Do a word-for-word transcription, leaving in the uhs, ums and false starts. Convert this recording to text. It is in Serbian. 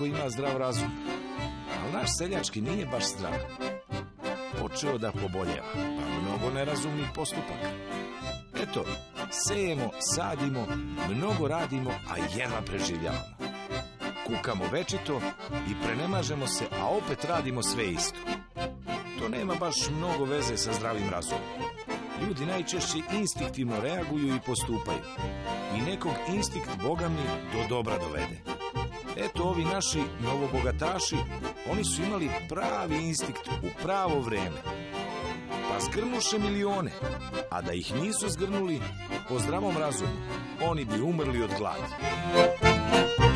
ko ima zdrav razum. Ali naš seljački nije baš zdrav. Počeo da poboljeva, pa mnogo nerazumnih postupaka. Eto, sejemo, sadimo, mnogo radimo, a jedva preživljavamo. Kukamo večito i prenemažemo se, a opet radimo sve isto. To nema baš mnogo veze sa zdravim razumom. Ljudi najčešće instinktivno reaguju i postupaju. I nekog instinkt, Boga mi, do dobra dovede. Eto, ovi naši novobogataši, oni su imali pravi instinkt u pravo vreme. Pa zgrnuše milione, a da ih nisu zgrnuli po zdravom razumu, oni bi umrli od gladi.